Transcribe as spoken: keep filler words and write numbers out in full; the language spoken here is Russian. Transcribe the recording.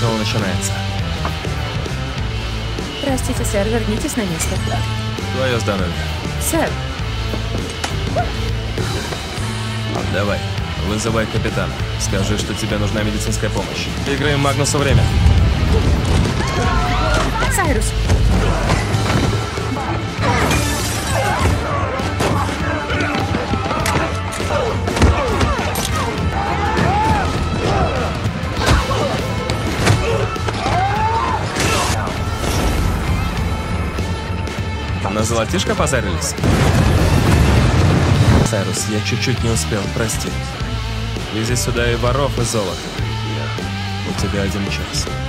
снова начинается. Простите, сэр, вернитесь на место. Твое здоровье. Сэр, Давай, вызывай капитана. Скажи, что тебе нужна медицинская помощь. Играем Магнусу время. Сайрус! На золотишко позарились? Сайрус, я чуть-чуть не успел, прости. Вези сюда и воров, и золото. У тебя один час.